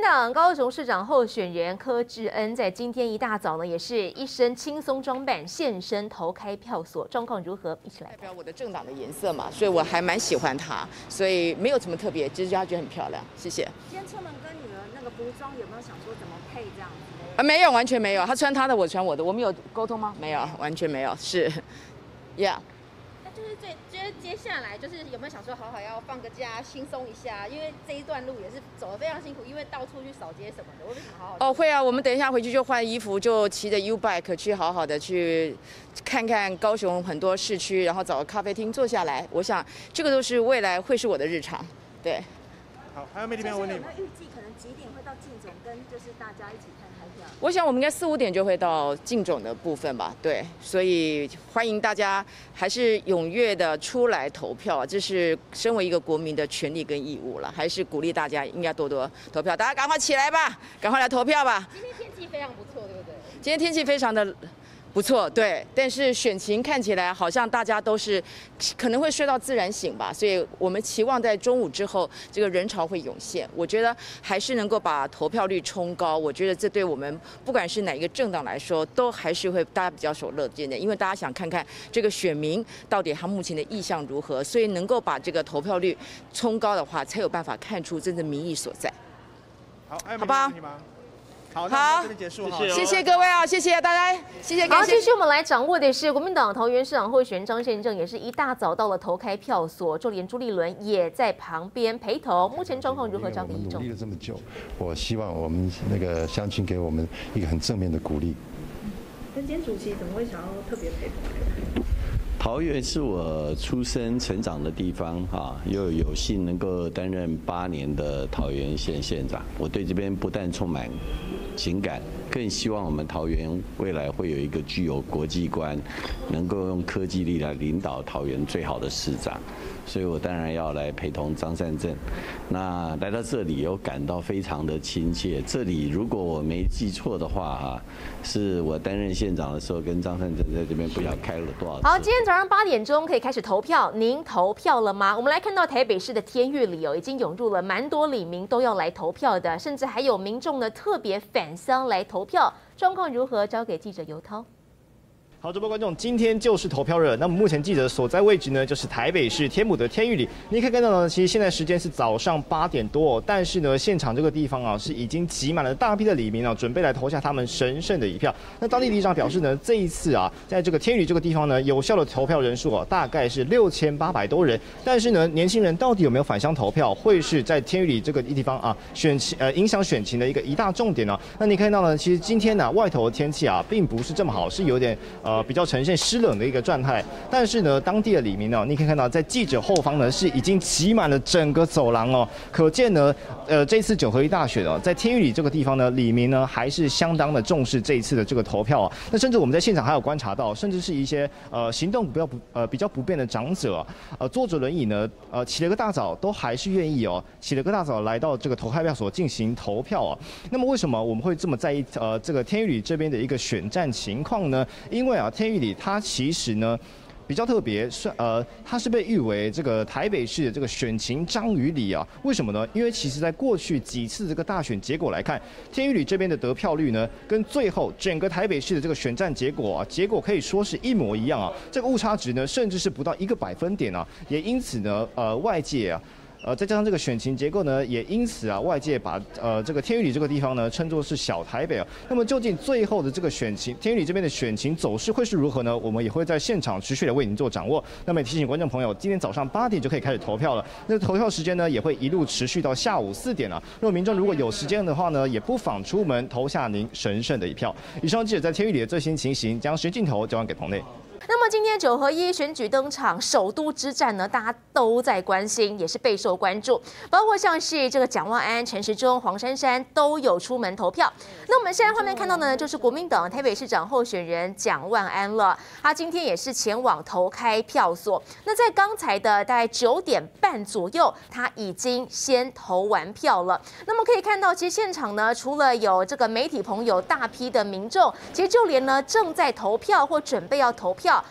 党高雄市长候选人柯志恩在今天一大早呢，也是一身轻松装扮现身投开票所，状况如何？一起来。 代表我的政党的颜色嘛，所以我还蛮喜欢它，所以没有什么特别，只是她觉得很漂亮。谢谢。 今天出门跟女儿那个服装有没有想说怎么配这样子？ 没有，完全没有。她穿她的，我穿我的，我们有沟通吗？没有，完全没有。是 ，Yeah。 就是接下来就是有没有想说好好要放个假轻松一下？因为这一段路也是走得非常辛苦，因为到处去扫街什么的，我为什么好好？ 哦，会啊，我们等一下回去就换衣服，就骑着 U-Bike 去好好的去看看高雄很多市区，然后找个咖啡厅坐下来。我想这个都是未来会是我的日常。对。 好，还有没这边有问题？ 有没有预计可能几点会到竞总跟就是大家一起看开票？ 我想我们应该4、5点就会到竞总的部分吧，对，所以欢迎大家还是踊跃的出来投票啊，这是身为一个国民的权利跟义务了，还是鼓励大家应该多多投票，大家赶快起来吧，赶快来投票吧。 今天天气非常不错，对不对？ 今天天气非常的不错，对，但是选情看起来好像大家都是可能会睡到自然醒吧，所以我们期望在中午之后这个人潮会涌现。我觉得还是能够把投票率冲高，我觉得这对我们不管是哪一个政党来说，都还是会大家比较手乐见的，因为大家想看看这个选民到底他目前的意向如何，所以能够把这个投票率冲高的话，才有办法看出真正民意所在。 好，还有好吧。 好，那我们这边结束， 谢谢各位啊，谢谢大家，谢谢。 好，继续我们来掌握的是国民党桃园市长候选人张宪政，也是一大早到了投开票所，就连朱立伦也在旁边陪同。目前状况如何？交给一中。 努力了这么久，我希望我们那个乡亲给我们一个很正面的鼓励。 跟今天主席怎么会想要特别陪同？ 桃园是我出生成长的地方啊，又有幸能够担任8年的桃园县县长，我对这边不但充满情感，更希望我们桃园未来会有一个具有国际观，能够用科技力来领导桃园最好的市长。所以我当然要来陪同张善政。那来到这里，我感到非常的亲切。这里如果我没记错的话，哈，是我担任县长的时候，跟张善政在这边不晓得开了多少次。 好，今天早上8点钟可以开始投票，您投票了吗？我们来看到台北市的天玉里已经涌入了蛮多里民都要来投票的，甚至还有民众呢特别返乡来投票，状况如何？交给记者尤涛。 好，直播观众，今天就是投票日。那么目前记者所在位置呢，就是台北市天母的天玉里。你可以看到呢，其实现在时间是早上8点多哦，但是呢，现场这个地方啊，是已经挤满了大批的里民啊，准备来投下他们神圣的一票。那当地里长表示呢，这一次啊，在这个天玉里这个地方呢，有效的投票人数啊，大概是6800多人。但是呢，年轻人到底有没有返乡投票，会是在天玉里这个地方啊，影响选情的一大重点呢？那你看到呢，其实今天呢，外头的天气啊，并不是这么好，是有点比较呈现湿冷的一个状态，但是呢，当地的里民呢，你可以看到在记者后方呢是已经挤满了整个走廊哦，可见呢，这次9合1大选哦，在天玉里这个地方呢，里民呢还是相当的重视这一次的这个投票啊。那甚至我们在现场还有观察到，甚至是一些行动比较不便的长者坐着轮椅呢，起了个大早都还是愿意哦，起了个大早来到这个投开票所进行投票啊。那么为什么我们会这么在意这个天玉里这边的一个选战情况呢？因为啊，天玉里它其实呢比较特别，它是被誉为这个台北市的这个选情章鱼里啊。为什么呢？因为其实在过去几次这个大选结果来看，天玉里这边的得票率呢，跟最后整个台北市的这个选战结果可以说是一模一样啊。这个误差值呢，甚至是不到1个百分点啊。也因此呢，外界啊。再加上这个选情结构呢，也因此啊，外界把这个天玉里这个地方呢称作是小台北啊。那么究竟最后的这个选情，天玉里这边的选情走势会是如何呢？我们也会在现场持续的为您做掌握。那么也提醒观众朋友，今天早上8点就可以开始投票了。那投票时间呢，也会一路持续到下午4点啊。如果民众如果有时间的话呢，也不妨出门投下您神圣的一票。以上记者在天玉里的最新情形，将时间镜头交还给棚内。 那么今天9合1选举登场，首都之战呢，大家都在关心，也是备受关注。包括像是这个蒋万安、陈时中、黄珊珊都有出门投票。那我们现在画面看到的呢，就是国民党台北市长候选人蒋万安了。他今天也是前往投开票所。那在刚才的大概9点半左右，他已经先投完票了。那么可以看到，其实现场呢，除了有这个媒体朋友、大批的民众，其实就连呢正在投票或准备要投票。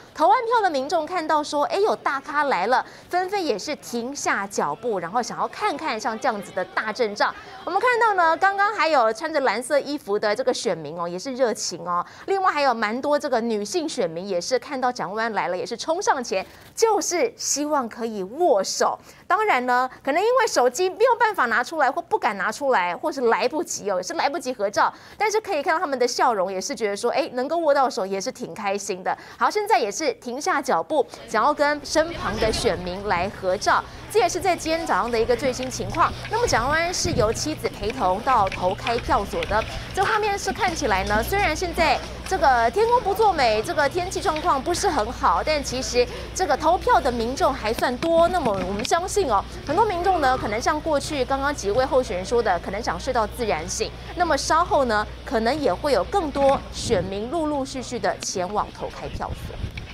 投完票的民众看到说，有大咖来了，纷纷也是停下脚步，然后想要看看像这样子的大阵仗。我们看到呢，刚刚还有穿着蓝色衣服的这个选民也是热情哦。另外还有蛮多这个女性选民也是看到蒋万安来了，也是冲上前，就是希望可以握手。当然呢，可能因为手机没有办法拿出来，或不敢拿出来，或是来不及也是来不及合照。但是可以看到他们的笑容，也是觉得说，能够握到手也是挺开心的。好，现在也是停下脚步，想要跟身旁的选民来合照。这也是在今天早上的一个最新情况。那么蒋万安是由妻子陪同到投开票所的。这画面是看起来呢，虽然现在这个天公不作美，这个天气状况不是很好，但其实这个投票的民众还算多。那么我们相信很多民众呢，可能像过去刚刚几位候选人说的，可能想睡到自然醒。那么稍后呢，可能也会有更多选民陆陆续续的前往投开票所。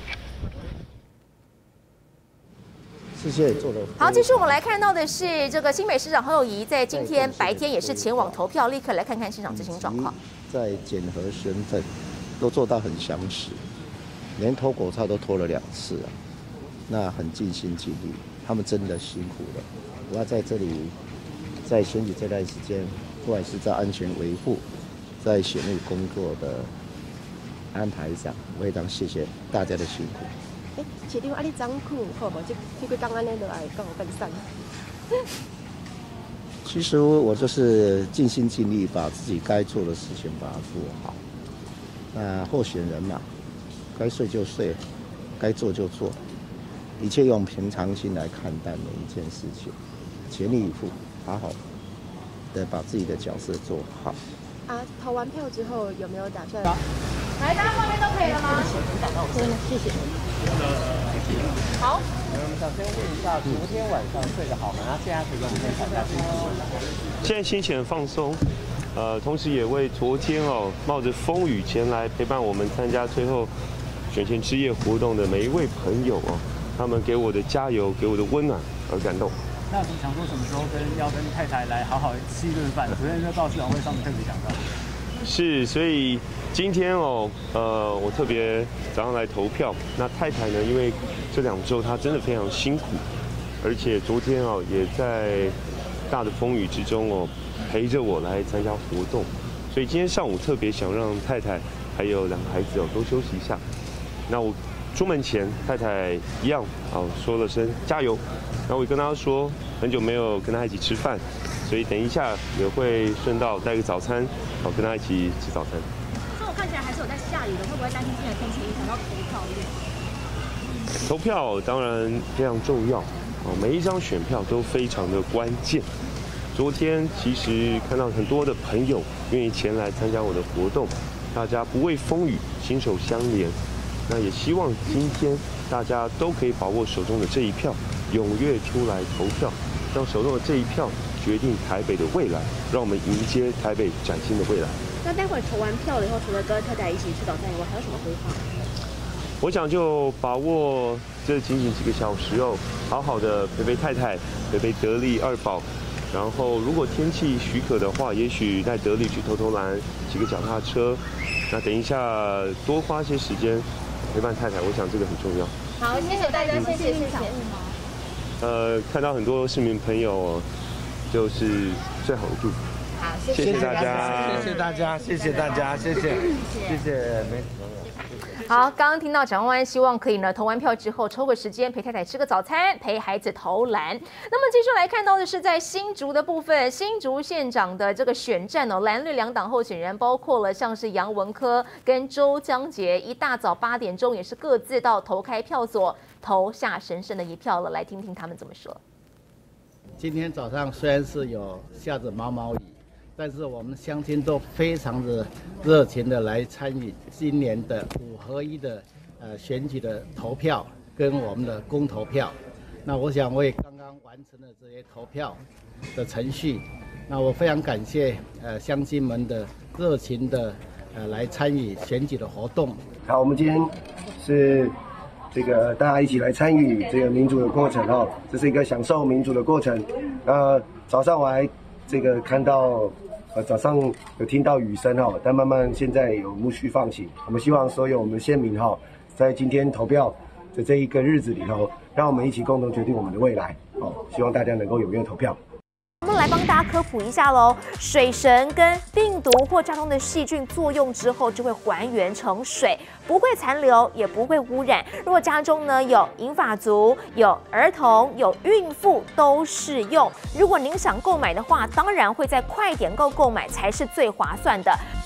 谢谢做的好，继续我们来看到的是这个新北市长侯友宜在今天白天也是前往投票，立刻来看看现场最新状况。 在检核身份都做到很详实，连脱口罩都脱了2次啊，那很尽心尽力，他们真的辛苦了。我要在这里，在选举这段时间，不管是在安全维护，在选务工作的安排上，我非常谢谢大家的辛苦。 市长，你昨苦好无？这几工安尼落来，跟我分散。 其实我就是尽心尽力，把自己该做的事情把它做好。那候选人嘛，该睡就睡，该做就做，一切用平常心来看待每一件事情，全力以赴，好好的把自己的角色做好。 投完票之后有没有打算？ 来，大家画面都可以了吗？ 可以了，谢谢。 好。 我们想先问一下，昨天晚上睡得好吗？那现在可以跟我们分享一下心情。 现在心情很放松，同时也为昨天冒着风雨前来陪伴我们参加最后选前之夜活动的每一位朋友他们给我的加油，给我的温暖而感动。 那你想说什么时候要跟太太来好好吃一顿饭？昨天在造市长会上面特别讲到。 是，所以今天我特别早上来投票。那太太呢，因为这2周她真的非常辛苦，而且昨天也在大的风雨之中陪着我来参加活动，所以今天上午特别想让太太还有2个孩子多休息一下。那我出门前，太太一样说了声加油，然后我跟她说很久没有跟她一起吃饭，所以等一下也会顺道带个早餐，跟她一起吃早餐。 所以我看起来还是有在下雨的，会不会担心现在天气影响到投票率？ 投票当然非常重要每一张选票都非常的关键。昨天其实看到很多的朋友愿意前来参加我的活动，大家不畏风雨，心手相连。那也希望今天大家都可以把握手中的这一票，踊跃出来投票，让手中的这一票决定台北的未来，让我们迎接台北崭新的未来。 那待会儿投完票了以后，除了跟太太一起吃早餐以外，还有什么规划？ 我想就把握这仅仅几个小时好好的陪陪太太，陪陪得力2宝。然后如果天气许可的话，也许带得力去投篮，骑个脚踏车。那等一下多花些时间陪伴太太，我想这个很重要。 好，谢谢大家，谢谢。 看到很多市民朋友就是最好的祝福。 好， 谢谢大家， 谢谢大家，谢谢大家，谢谢，谢谢媒体朋友。 好，刚刚听到蒋万安希望可以呢投完票之后抽个时间陪太太吃个早餐，陪孩子投篮。那么继续来看到的是在新竹的部分，新竹县长的这个选战蓝绿2党候选人包括了像是杨文科跟周江杰，一大早8点钟也是各自到投开票所投下神圣的一票了。来听听他们怎么说。 今天早上虽然是有下着毛毛雨，但是我们乡亲都非常的热情的来参与今年的5合1的选举的投票跟我们的公投票。那我想我也刚刚完成了这些投票的程序。那我非常感谢乡亲们的热情的来参与选举的活动。 好，我们今天是这个大家一起来参与这个民主的过程这是一个享受民主的过程。早上我还这个看到早上有听到雨声但慢慢现在有陆续放晴。我们希望所有我们县民在今天投票的这一个日子里头，让我们一起共同决定我们的未来。希望大家能够踊跃投票。 我们来帮大家科普一下喽，水神跟病毒或家中的细菌作用之后，就会还原成水，不会残留，也不会污染。如果家中呢有银发族、有儿童、有孕妇都适用。如果您想购买的话，当然会在快点购购买才是最划算的。